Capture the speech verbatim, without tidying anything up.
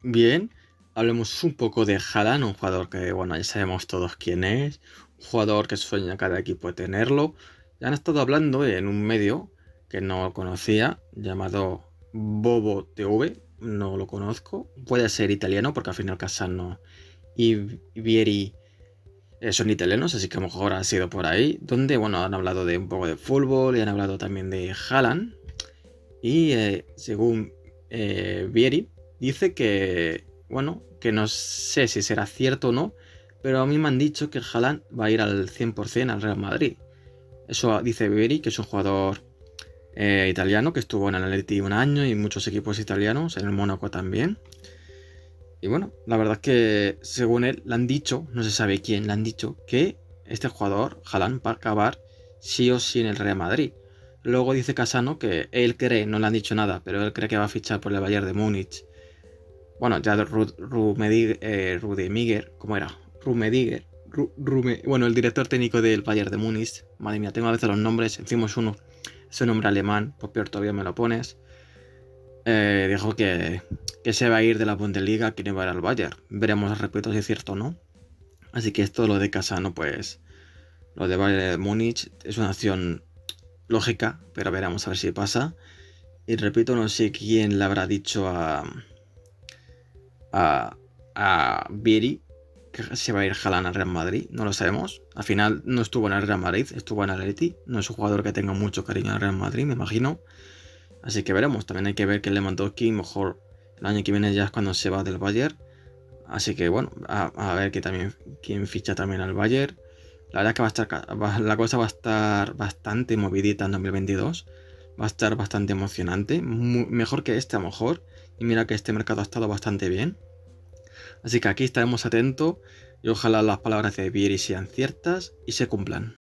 Bien, hablemos un poco de Haaland, un jugador que, bueno, ya sabemos todos quién es, un jugador que sueña cada equipo de tenerlo. Ya han estado hablando en un medio que no conocía, llamado Bobo T V, no lo conozco, puede ser italiano porque al final Casano y Vieri eh, son italianos, así que a lo mejor ha sido por ahí, donde, bueno, han hablado de un poco de fútbol y han hablado también de Haaland. Y eh, según eh, Vieri, dice que, bueno, que no sé si será cierto o no, pero a mí me han dicho que Haaland va a ir al cien por cien al Real Madrid. Eso dice Vieri, que es un jugador eh, italiano que estuvo en el Atleti un año y muchos equipos italianos, en el Mónaco también. Y bueno, la verdad es que según él, le han dicho, no se sabe quién, le han dicho que este jugador, Haaland, va a acabar sí o sí en el Real Madrid. Luego dice Casano que él cree, no le han dicho nada, pero él cree que va a fichar por el Bayern de Múnich. Bueno, ya Rummenigge, eh, Rudemiger, ¿cómo era? Rummenigge, Ru, Rume, bueno, el director técnico del Bayern de Múnich. Madre mía, tengo a veces los nombres, encima es uno, es un nombre alemán, por peor todavía me lo pones. Eh, dijo que, que se va a ir de la Bundesliga, que no va a ir al Bayern. Veremos, repito, si es cierto o no. Así que esto, lo de Casano, pues, lo de Bayern de Múnich es una acción lógica, pero veremos a ver si pasa. Y repito, no sé quién le habrá dicho a a, a Vieri que se va a ir Haaland al Real Madrid, no lo sabemos. Al final no estuvo en el Real Madrid, estuvo en el Atleti. No es un jugador que tenga mucho cariño al Real Madrid, me imagino. Así que veremos. También hay que ver que Lewandowski, mejor el año que viene ya es cuando se va del Bayern. Así que bueno, a, a ver que también quién ficha también al Bayern. La verdad es que va a estar, va, la cosa va a estar bastante movidita en dos mil veintidós. Va a estar bastante emocionante. Muy, mejor que este a lo mejor. Y mira que este mercado ha estado bastante bien. Así que aquí estaremos atentos y ojalá las palabras de Vieri sean ciertas y se cumplan.